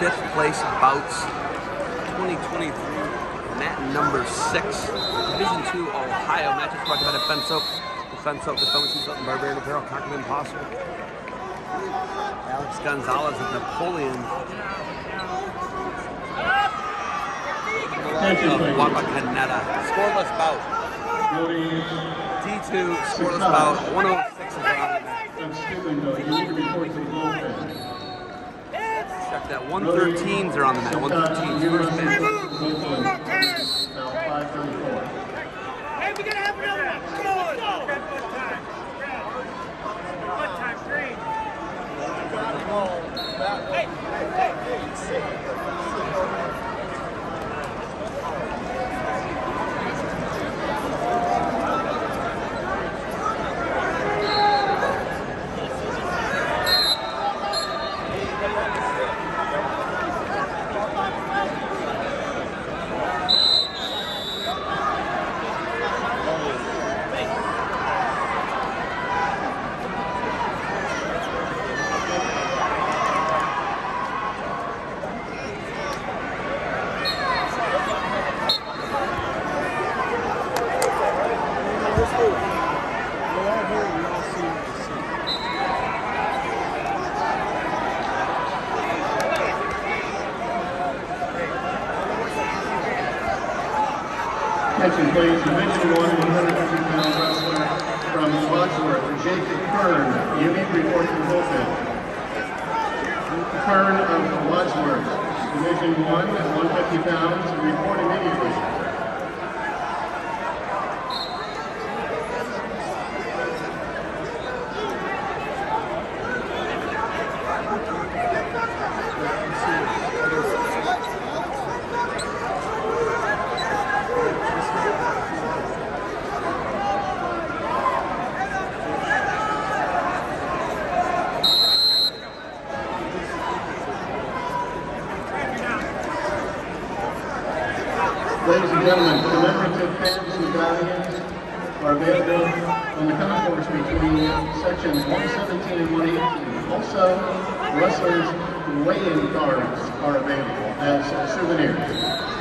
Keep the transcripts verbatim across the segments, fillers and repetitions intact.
fifth place bouts twenty twenty-three mat number six. Division two Ohio matches brought to you by Defense Soap. Defense Soap, Defense Soap, and Barbarian Apparel, conquer the impossible. Alex Gonzalez of Napoleon. Of Wapa Canetta. Scoreless bout. D two, scoreless bout. one oh six is around the mat. Check that. one thirteens are on the mat. one thirteens. First man. Hey, we gotta have another one. Come on. Good time. Good time. Green. Hey, hey, hey. Attention please, Division one, one hundred fifty pound wrestler from Wadsworth, Jacob Kern, U B report to bullpen. Kern of Wadsworth, Division one, one hundred fifty pounds, report immediately. Ladies and gentlemen, commemorative pins and medallions are available on the concourse between sections one seventeen and one eighteen. Also, wrestlers' weigh-in cards are available as souvenirs.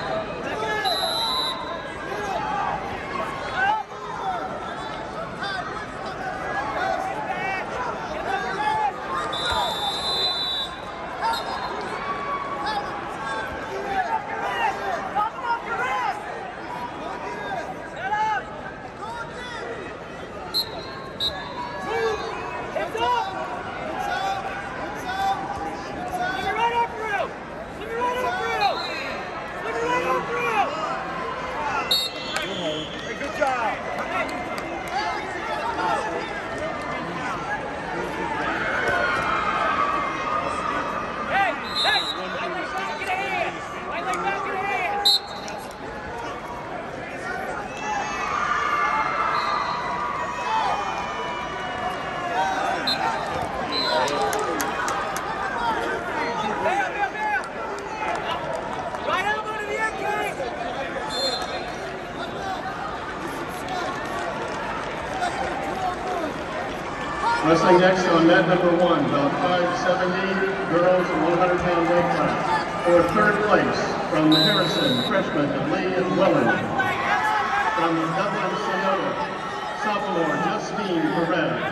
Wrestling next on mat number one, about five seventy, girls one hundred pound weight class. For third place, from Harrison, freshman Lee Welland. From Dublin, Sonoma, sophomore Justine Perez.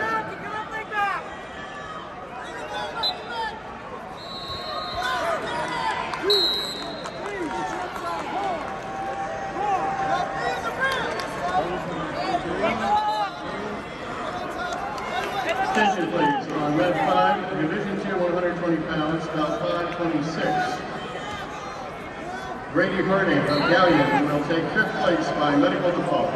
Attention please, on red five, Division two, one hundred twenty pounds, about five twenty-six. Grady Harding of Gallion will take fifth place by medical default.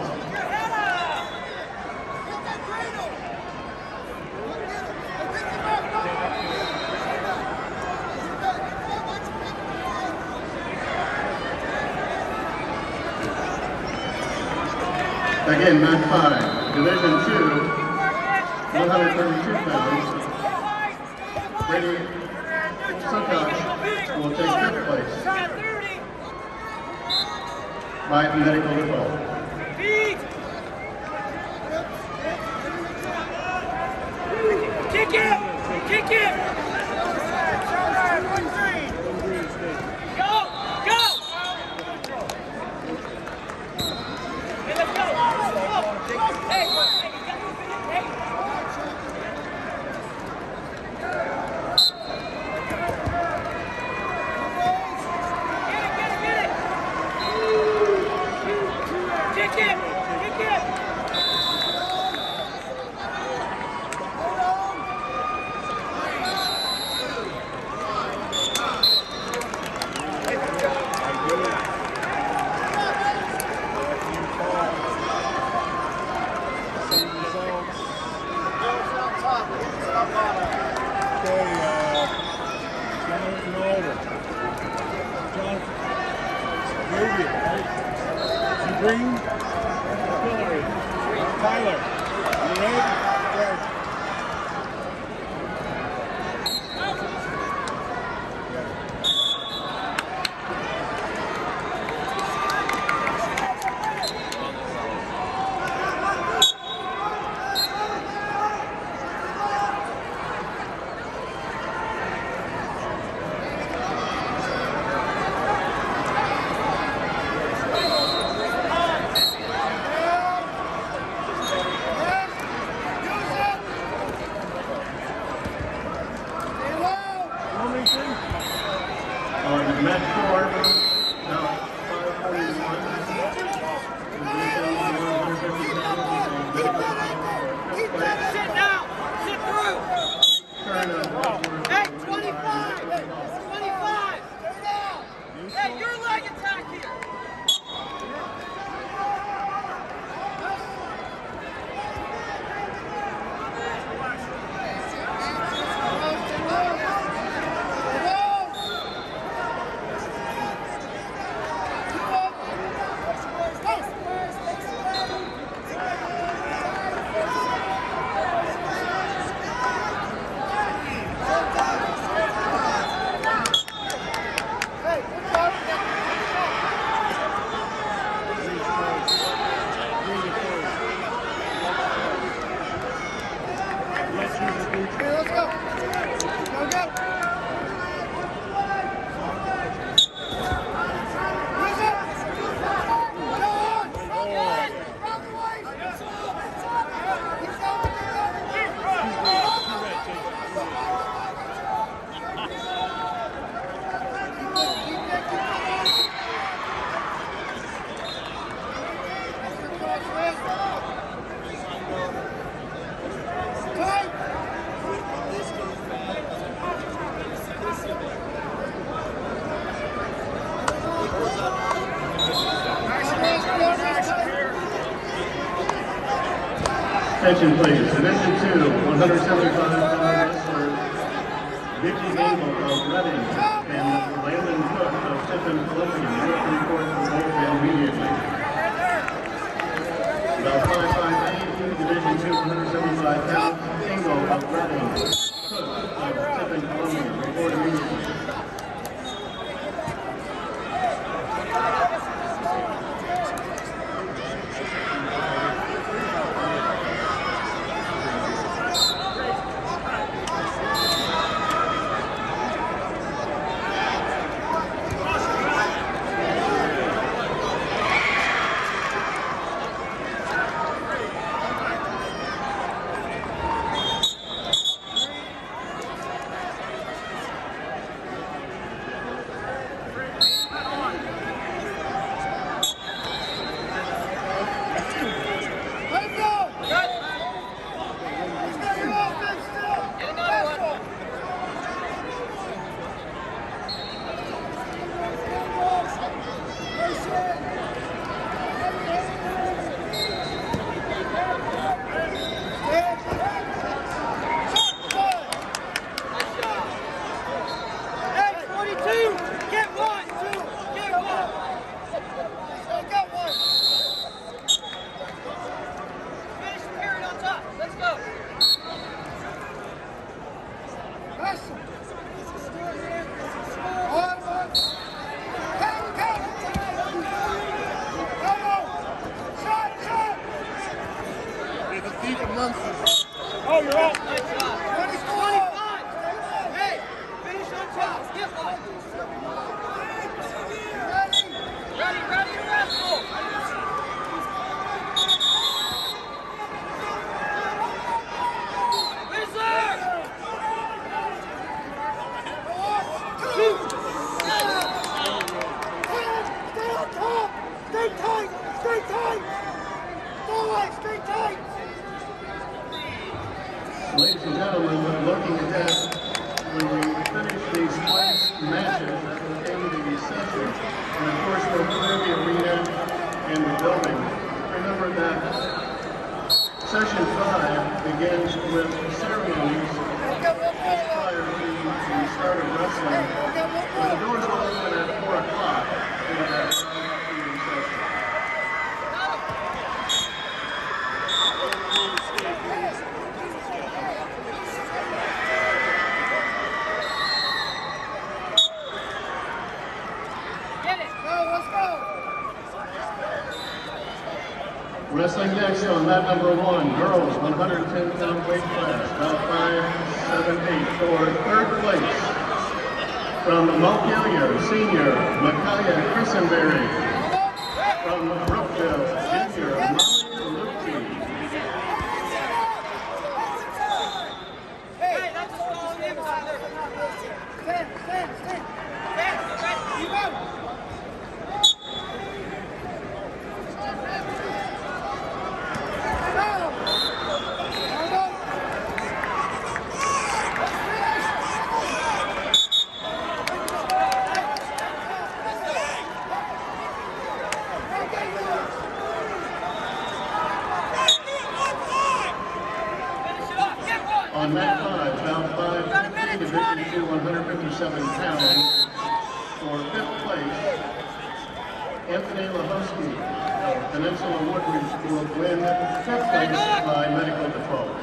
Again, mat five, Division two, one hundred thirty-two pounds. Brady Sukosh will take fifth place by medical default. Kick it! Kick it! Green. Hillary. Tyler. You ready? Go. On mat four, now five forty-one. Sit down. Sit through. Hey, twenty-five. twenty-five. Hey, your leg attack here. Attention please, Division two, one hundred seventy-five pound wrestler Vicky Gable of Reading and Landon Cook of Tiffin, Columbia. You have to report for both immediately. About five five eight, Division two, one hundred seventy-five pound Ingo of Reading, Cook of Tiffin, Columbia. Report immediately. Oh, you're up. Nice job. twenty-five. Hey, finish on top. Get one. Ready, ready to wrestle. Wizard. Two. Stay on top. Stay tight. Stay tight. Stay tight. Stay tight. Ladies and gentlemen, looking ahead, when we finish these last matches, that will end the session, and of course we'll clear the arena and the building. Remember that session five begins with ceremonies prior to the start of wrestling. And the doors will open at four o'clock for that afternoon session. Wrestling next on mat number one, girls one hundred ten pound weight class, about five seven eight for third place. From Montpelier, senior, Micaiah Christenberry. From Brookville, junior, Molly Lucci. Hey, that's a small name. Stand, stand, stand. Stand, stand, keep up. On mat five, bout five fifty, division two, one hundred fifty-seven pounds. For fifth place, Anthony Lahosky of Peninsula Woodridge will win fifth place by medical default.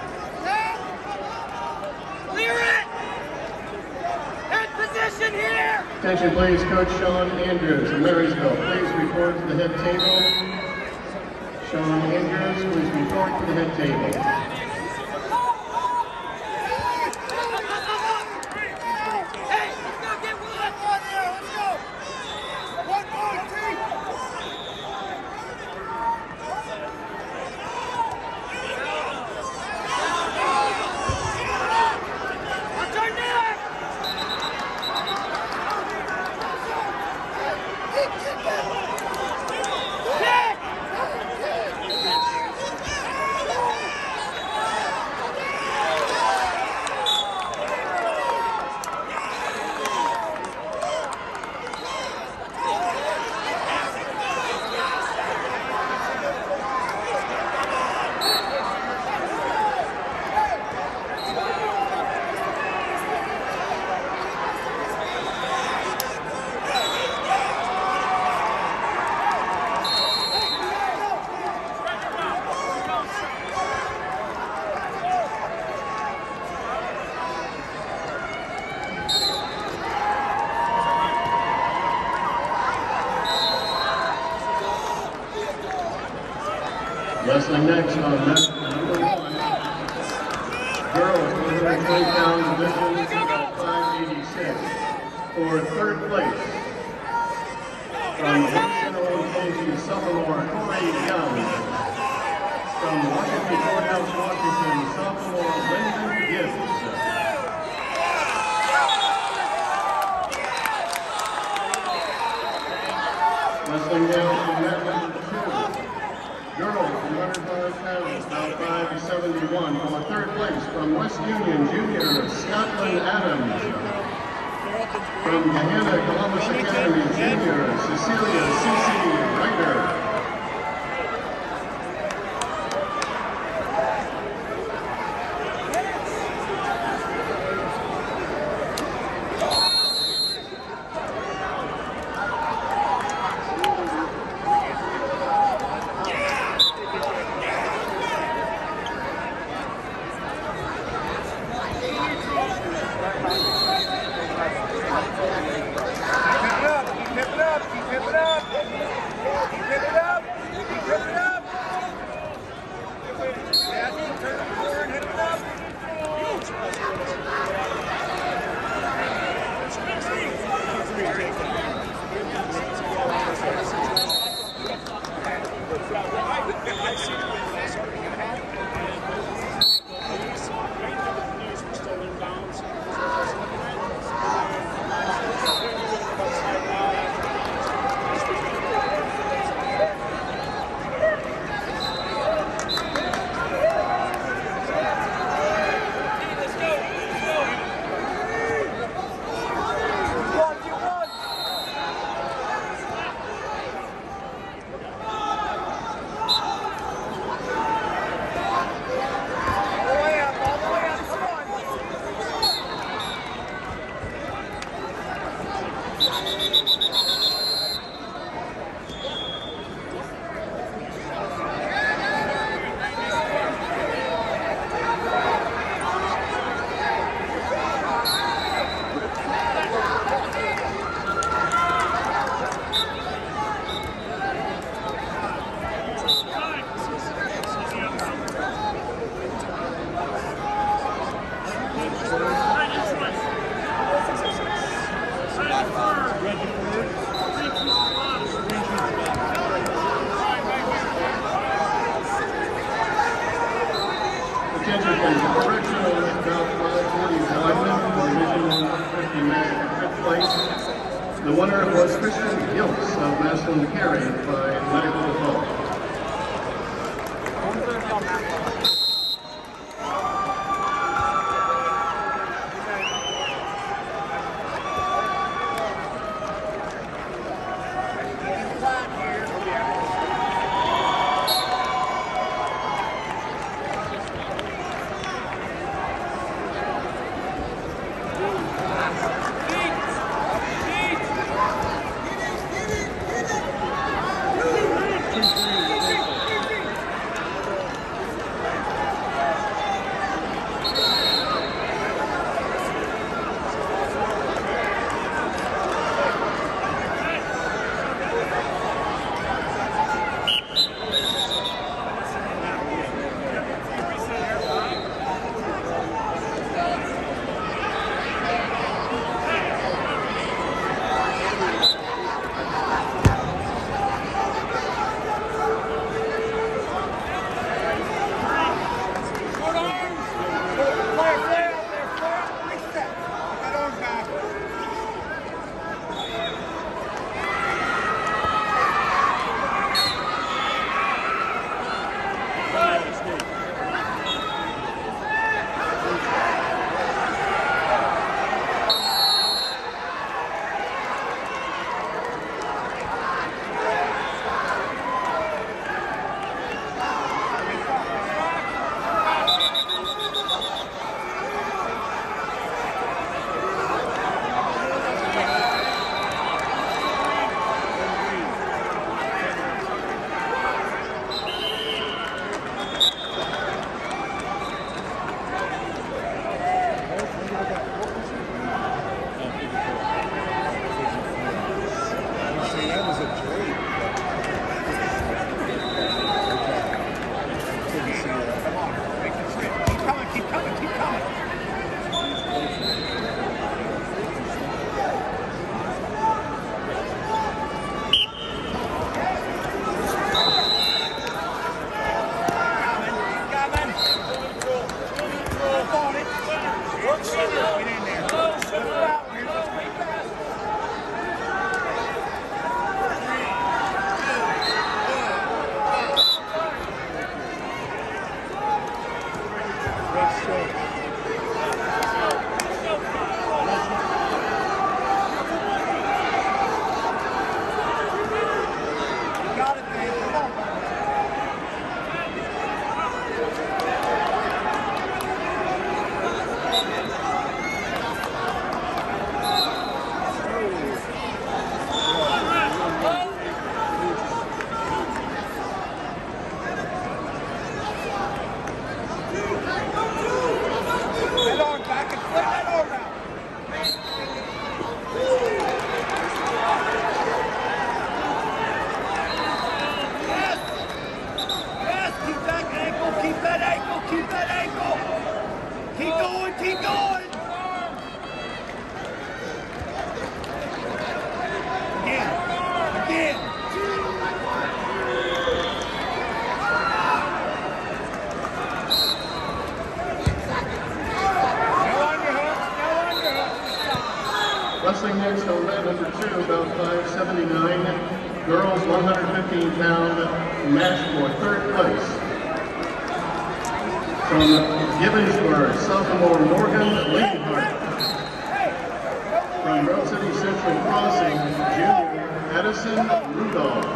Clear it! Head position here! Attention please, Coach Sean Andrews of Marysville. Please report to the head table. Sean Andrews, please report to the head table. Wrestling next on mat number one, girls one hundred twenty pound division, about five eighty-six. For third place, from Washington Old County, sophomore Corey Young. From Washington Courthouse, Washington, sophomore Lyndon Gibbs. Wrestling down to mat number two. Girls, one hundred five pounds, about five seventy-one. For third place, from West Union, junior, Scotland Adams. From Gahanna Columbus Academy, junior, Cecilia C C Ryder. place. The winner was Christian Giltz of Maslin Carey by medical default. Wrestling next on mat number two, about five seventy-nine, girls one hundred fifteen pound match for third place. From Gibbonsburg, sophomore Morgan Leonhardt. From Grove City Central Crossing, junior Addison Rudolph.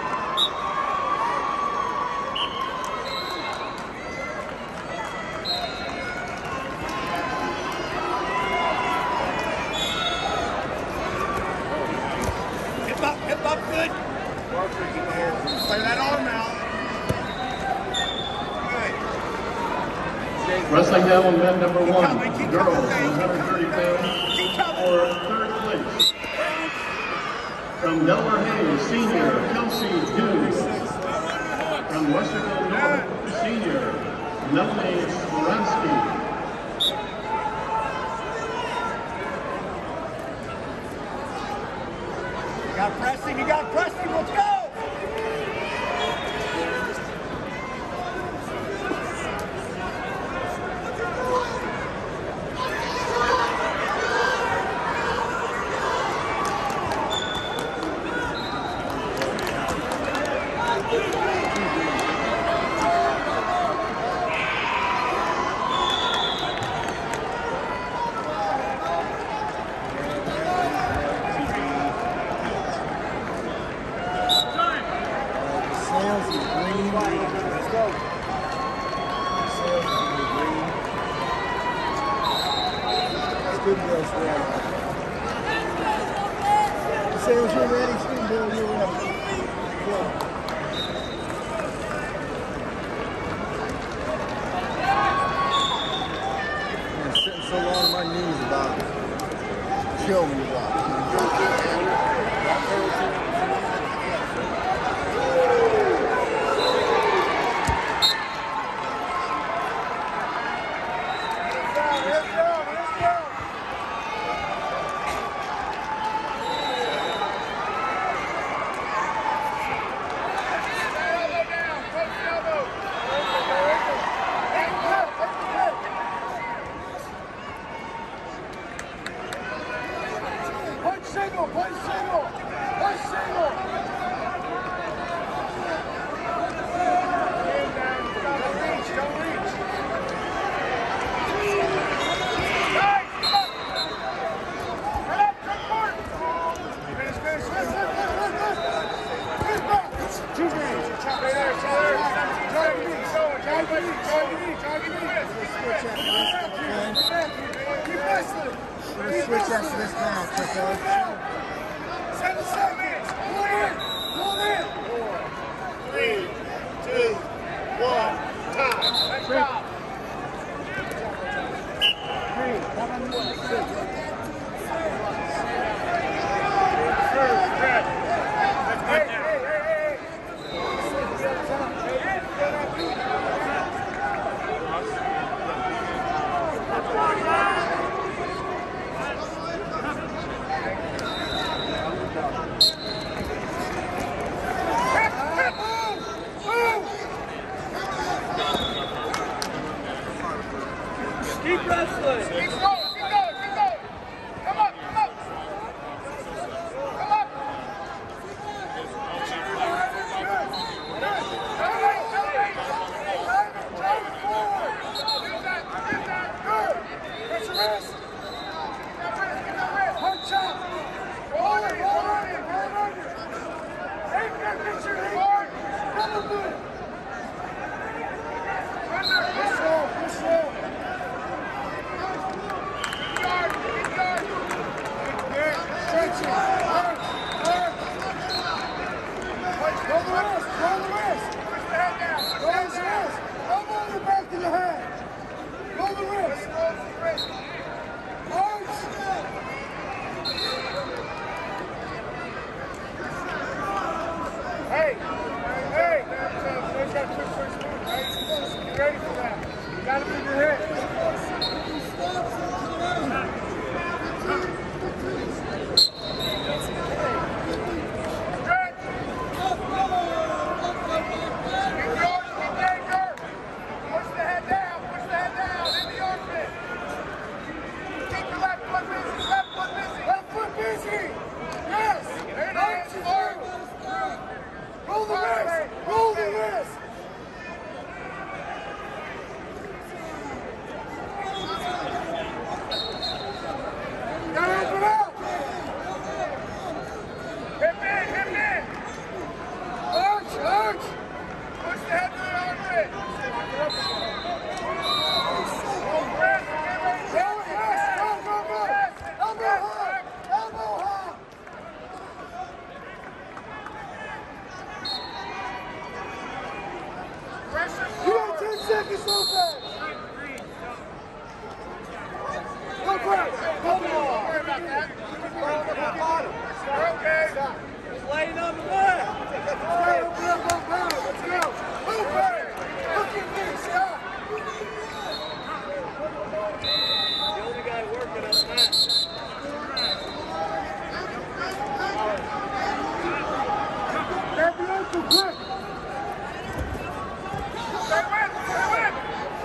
Wrestling down on mat number one, girls one hundred thirty pounds for third place. From Delaware Hayes, senior Kelsey Dune. From Westerville North, senior Melanie Spiransky. You got Preston, you got Preston, let's go! Say when you're ready, Steve, Bill, you're ready. Bill. I'm sitting so long, my knees about to kill me. Single, play single, play single. Don't reach, don't reach. Nice, come on. Get up, good work. Finish, finish, finish, finish, finish, finish. Back. Two games. Right there, right there. Try to reach, try to reach, try to reach, try to reach. Keep wrestling. Switch after this match, okay? Seven seconds. Pull in. Pull in. Four, three, two, one. Time. Nice job. Three. Hey, hey, hey, hey. Keep wrestling. Keep going, keep going, keep going. Come up, come up. Come up. Elevate, elevate. Drive it forward. Get that, get that. Good. Press your wrist. Get that wrist, get that wrist. Punch up. Roll it, roll it in, roll it under. Take that picture, hard. Double move. Under, push roll, push roll. Stretch it. Turn. Turn. Roll the wrist. Roll the wrist. Push the head down. Roll the wrist. Elbow in the back of the head. Roll the wrist. Roll the wrist. Arch. Hey. Hey. There's that quick first move, right? Get ready for that. You gotta move your head. Roll the wrist! Roll the wrist! Gotta open up! Hip in, hip in! Arch, arch! Push the head to the armpit! Press, get ready! Press, press! Go, go, go! Elbow high! Elbow high! You got ten seconds, Lopez! Go break! Go ball! Don't worry about that. We're on the bottom. We're okay. Just laying on the left. Let's go, open up, open up. Let's go. Lopez! Look at me, stop! The only guy working on that. Grab the ankle, quick! Stay with, stay with!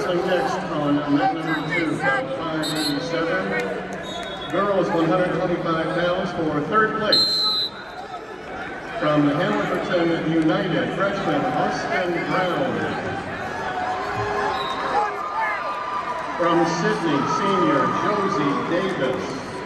Wrestling next on mat number two, bout five eighty-seven. Girls one hundred twenty-five pounds for third place. From Hamilton United, freshman Austin Brown. From Sydney, senior Josie Davis.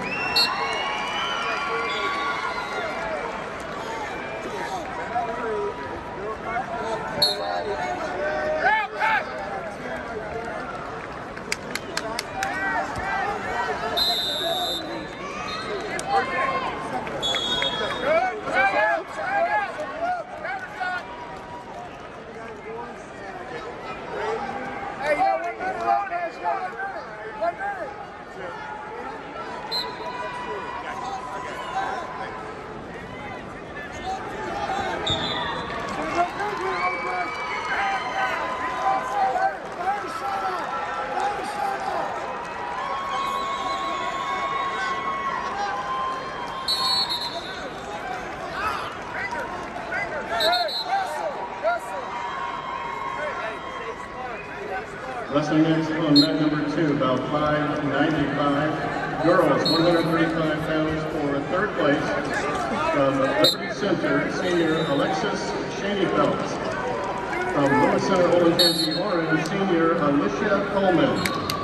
Wrestling next on mat number two, about five ninety-five. Girls, one hundred thirty-five pounds for third place. From Liberty Center, senior Alexis Shaneyfelt. From Lewis Center, Olentangy Orange, senior Alicia Coleman.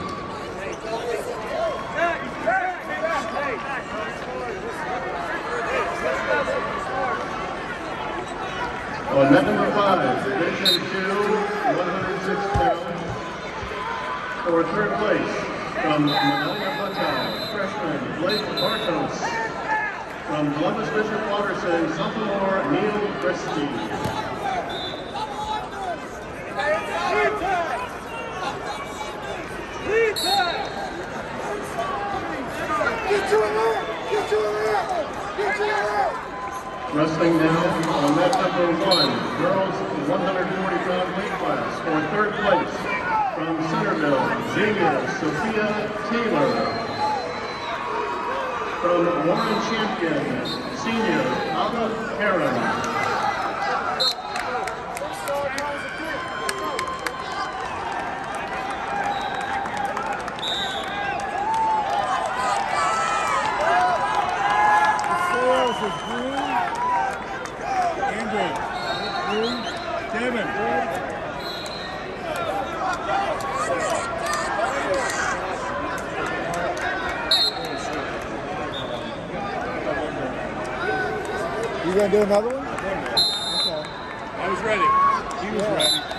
On mat number five, Division two, one hundred six pounds. For third place, from Medallia Buckeye, freshman Blake Bartos. From Columbus Bishop Watterson, sophomore Neil Christie. Wrestling now on mat number one, girls one hundred forty pound weight class. For third place, from Centerville, junior Sophia Taylor. From Warren Champion, senior Olive Heron. You gonna do another one? Okay. I was ready. He was Yeah. ready.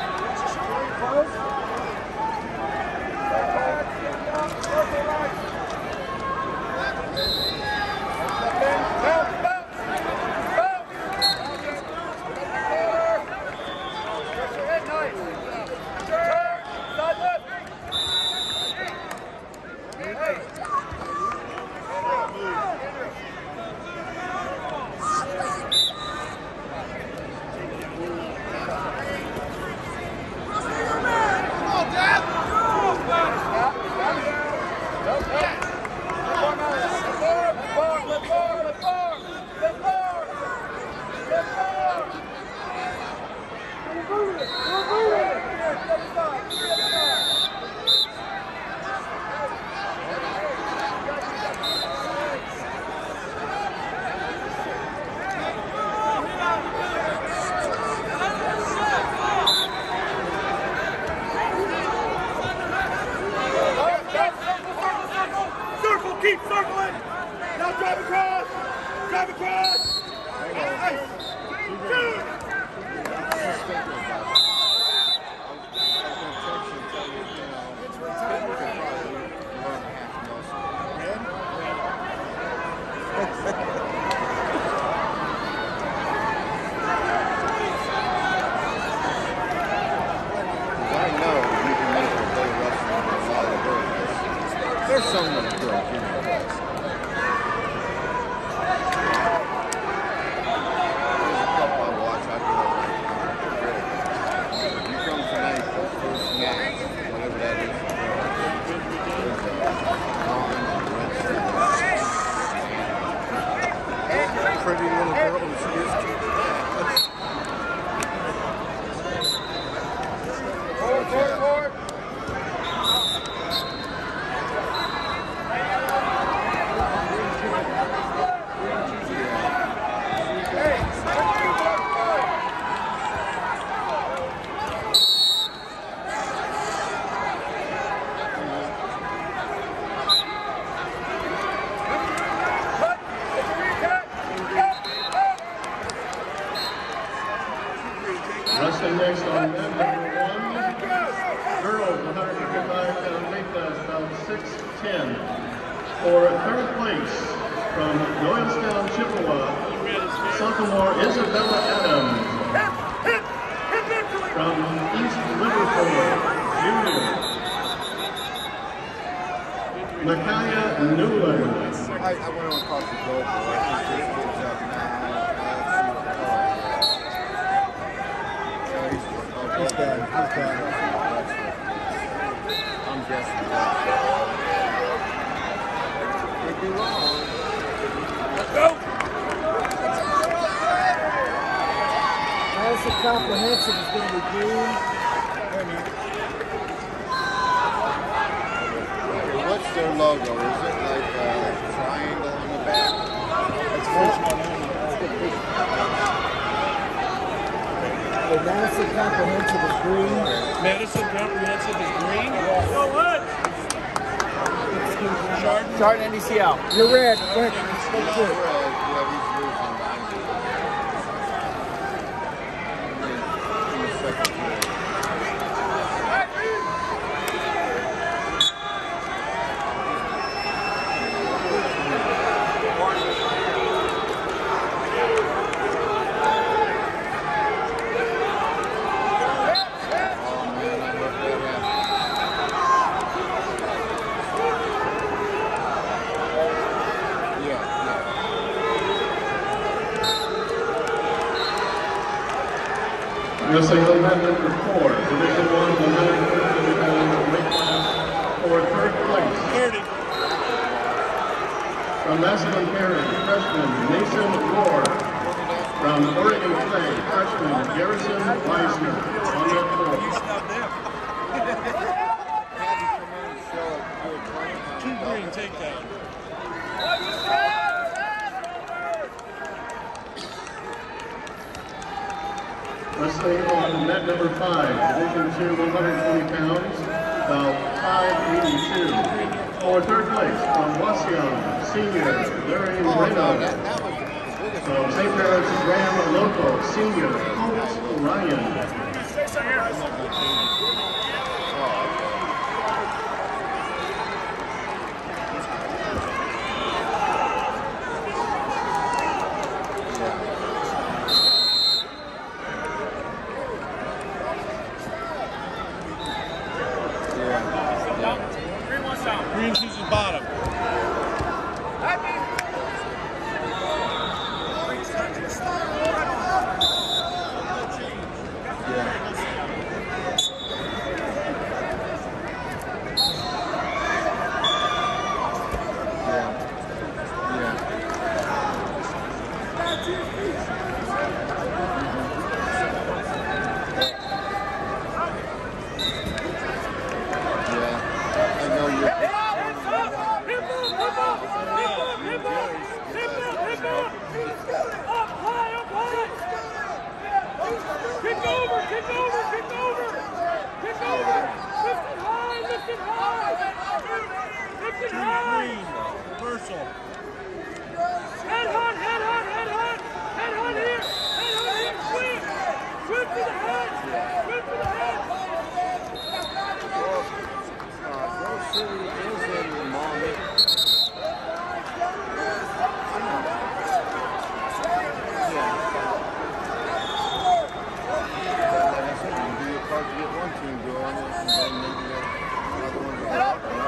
Keep circling. Now drive across. Drive across. Nice. Good. There's some that are good, you know. There's a couple I watch, I do it. You come tonight, the first match, whatever that is. There's a pretty little girl who she is too. Forward, forward, forward. next on men number one, girls one hundred fifty-five pound weight class, about six ten. For third place from Doylestown, Chippewa, sophomore Isabella Adams. From East Liverpool, junior, Micaiah Newland. I, I went on across the goal, but I think this kid's up now. Let's see what color he is. Yeah, he's, oh, he's bad. He's bad. I'm guessing that. Could be wrong. Let's go! That's a comprehensive is going to be green. What's their logo? Is it like a triangle on the back? That's first one. The Madison comprehensive is green. Madison comprehensive is green. Go what? Chardon. Chardon N D C L. You're red. Quick. Yeah, Let's red. go to it. Yeah, he's losing ninety. In the second period. Wrestling event number four, Division One, one hundred fifty pound weight class, for third place. thirty. From Massillon Parish, freshman Mason Moore. From Oregon State, freshman Garrison Weisner. On that floor. Two green takedown. Wrestling on mat number five, Division Two, one hundred twenty pounds, about five eighty-two. For third place, from Wasion, senior Larry Moreno. From Saint Mary's Graham Local, senior Colt Ryan. Green chooses bottom. Reversal. Head hunt, head hunt, head hunt, head hunt here, head hunt here, swim, swim to the head, swim to the head. Uh, Grove City is in Mommy. Yeah. Like I said, you do your part to get one team going, and then maybe get another one to go.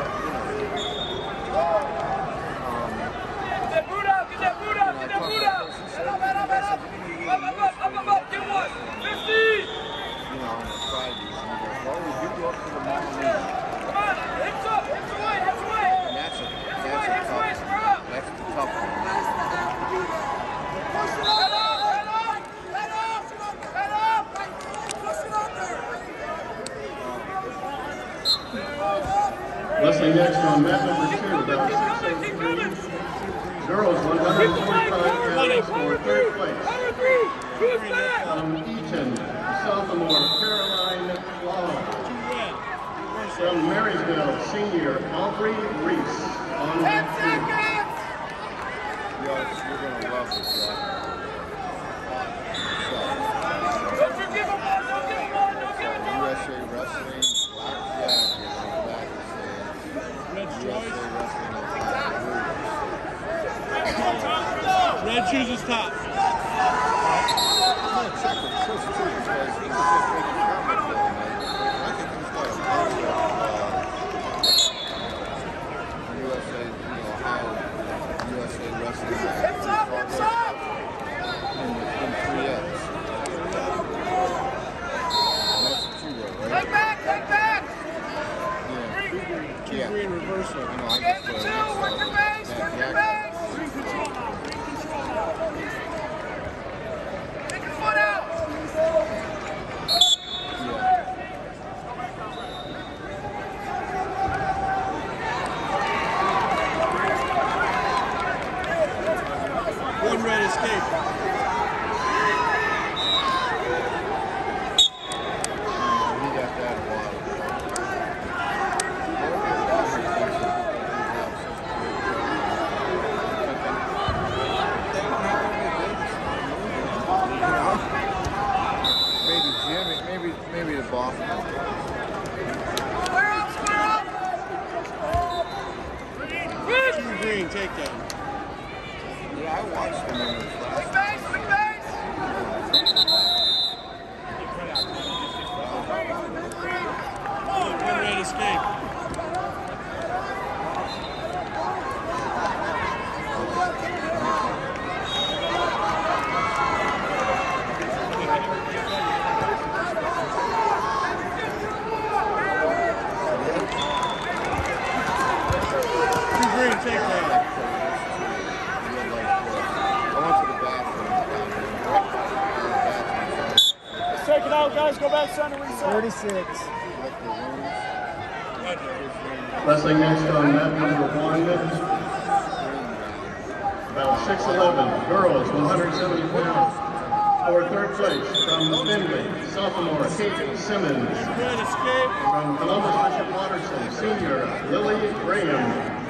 Get that boot out, get that boot out, get that boot out. Head up, head up, head up. Up, up, up, up, up, up, get one. fifty. You know, on the Fridays, and he goes, well, we do go up to the Mommy. Come on, hips up, hips away, hips away. And that's a, Hips that's away, a hips away, tough square one. up. That's the tough one. Push it up, head up, head up, head up, head up. Push it up there. Wrestling next on mat number two, about six oh three. Girls one hundred forty-five pounds for third place. Power three, who's that? From Eaton, sophomore Caroline Law. From Marysville, senior Aubrey Reese. On Ten mat two. seconds. Yes, you're going to love this guy. Don't you give him one, don't give him one. gonna check with Chris too because he was just making comments the other night. I think he's got a bunch of uh, U S A, you know, how U S A wrestling is Hips up, hips up! in, in three X. That's the two way, right? Take back, take back! Yeah. Two Yeah. green reversal. You know, I Get just the uh, two, work your base, work your base! Take your foot out! One red escape. He got that a while Maybe Jimmy, maybe maybe the Boston. Square up, square up! Two green takedown. Yeah, I watched the numbers last Big base, big base! One red escape. Two green takedown. I went to the bathroom down there. Let's take it out, guys. Go back, son, and reset. thirty-six. Wrestling next on mat number one, about six eleven, girls, one hundred seventy pounds. For third place, from Findlay, sophomore Kate Simmons. Red escape. From Columbus Bishop Watterson, senior Lily Graham.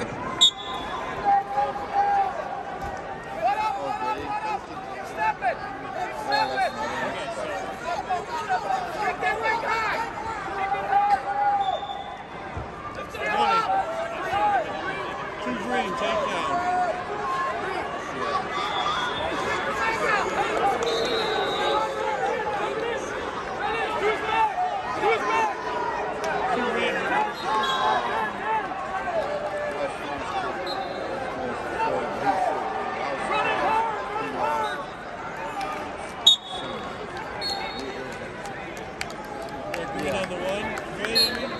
Foot up, foot up, foot up! Keep stepping! Keep stepping! Keep that ring high! Keep it high! Lift it up! Two green takedown. Two red reversal. Green on the one. Green, I mean.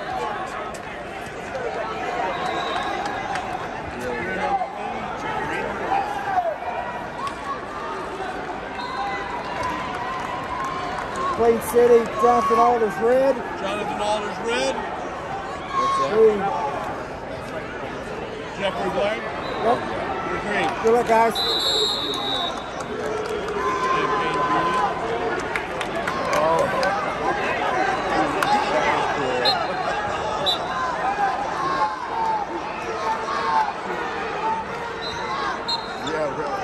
Green on the Plain City, Jonathan Alders red. one. Jonathan Alders red. Green. Jeffrey Black. Yep. You're green. Good luck, guys. Champagne green. Yeah, really.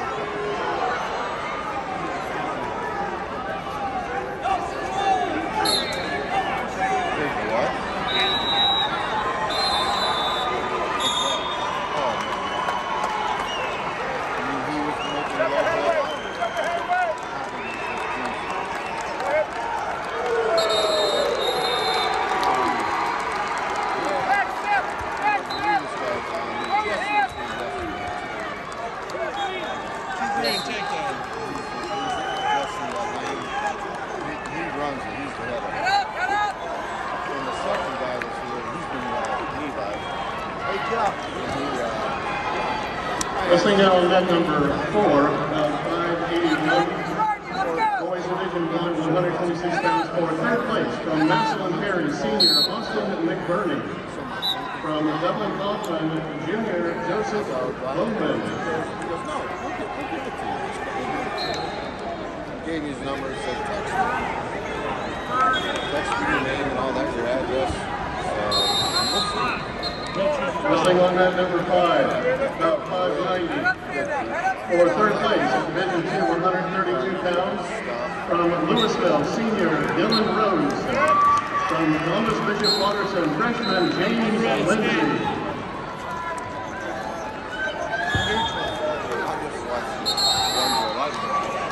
Wait, what? Oh, I mean, he was making a lot of Back step! Back step! Over here! Two green takedown. He runs it. He's the head of it. Get up, get up! And the second guy that's here, he's been uh, Levi. Hey, Jeff. He, uh, Wrestling now on mat number four, about five eighty-one. Let's go! Boys Division one, one hundred twenty-six pounds. For third place, from Maxwell Perry, senior Austin McBurney. From Dublin Laughlin, junior Joseph Bowman. he goes, no, we'll give, we'll give it to you. He gave me his number, said text me. Text me your name and all that, your address. Uh, we'll see. Wrestling on mat number five, about five ninety. For third place, Division two, one hundred thirty-two pounds. From Louisville, senior Dylan Rose. From Columbus Bishop Watterson, freshman James Lindsay. I just watched one more life.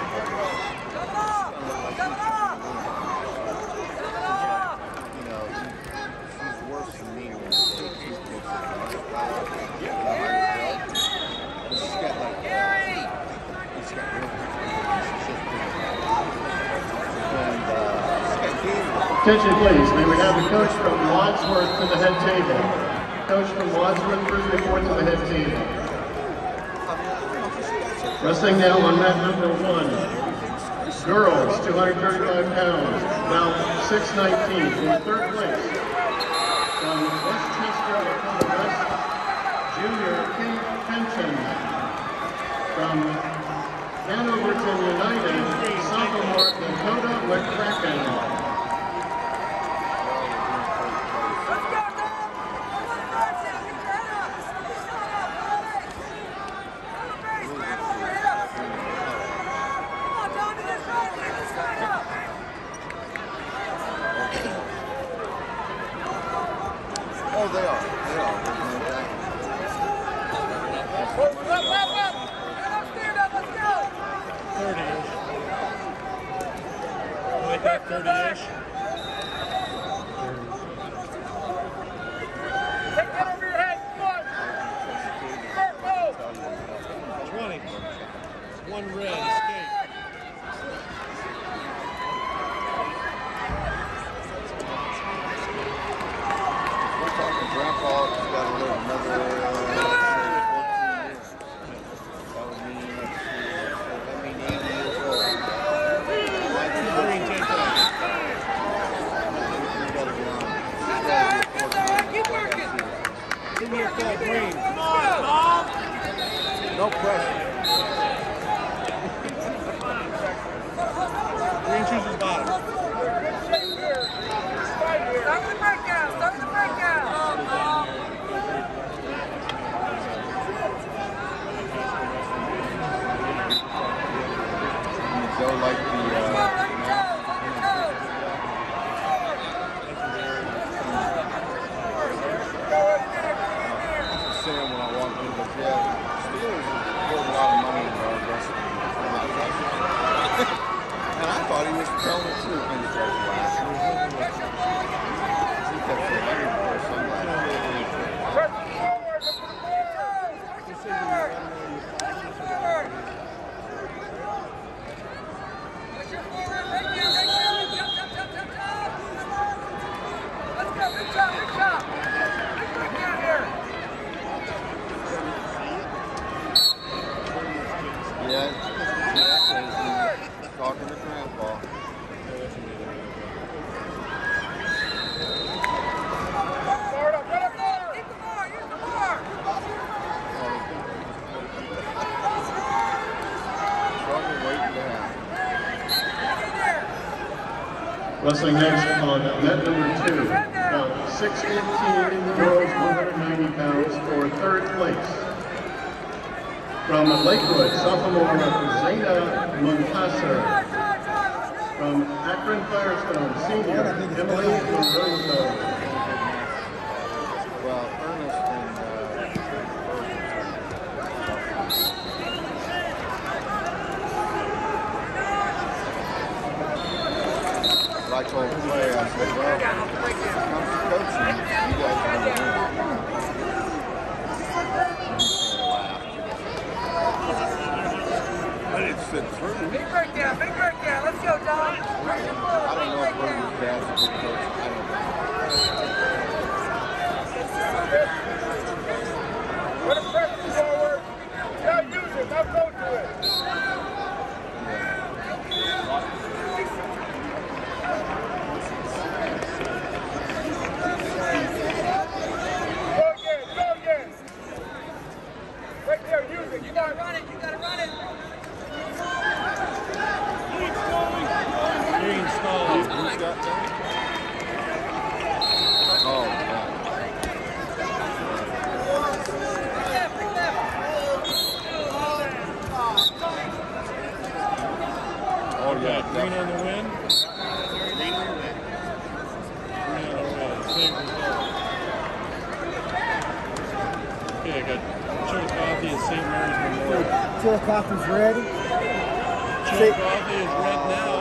Attention please, may we have the coach from Wadsworth to the head table. Coach from Wadsworth, first report to the head table. Wrestling now on mat number one. Girls, two hundred thirty-five pounds, bout six nineteen, in third place. From Westchester, Dakota West, Junior Kate Pension. From Hanoverton United, sophomore Dakota McCracken. Oh, they are. They are. thirty-ish. Like that, thirty-ish. Take that over your head. Come on. Start, move. twenty. One red, escape. Grandpa has got to live another uh, fourteen years. That would mean, let's see, that mean eighty years old. Green, ten times. He's got to be on. He's got to be fourteen. Keep working. Give me a call, green. Come on, Mom. No pressure. Green chooses bottom. Start with the breakdown. Start with the breakdown. Go like the, uh, saying when I walked in, but yeah, Steelers put a lot of money into our wrestling. And I thought he was telling the truth when he started laughing. He kept saying, I need to wear sunglasses. Yeah, yeah, he's talking to Grandpa. Wrestling next on mat number two, about six fifteen, girls one hundred ninety pounds for third place. From Lakewood, sophomore Zayna Muntasser. From Akron Firestone, senior Emily Monroe. Well, Ernest and uh, I told Clay, I said, well, when it comes to coaching, you guys are going to win. I didn't sit through. Big breakdown, big breakdown. Let's go, Don. I don't know if Bernie's dad's a good coach. I don't know. Put a pressure forward. Now use it. Now go to it. Go again. Go again. Right there. Use it. You gotta run it. You gotta run it. Green stalling. Who's got that? Oh, yeah. Oh, yeah. Green on the win. Green on the win. Green on the win. Same result. Okay, I got Chillicothe and Saint Mary's Memorial. Chillicothe's ready. Chillicothe is red now.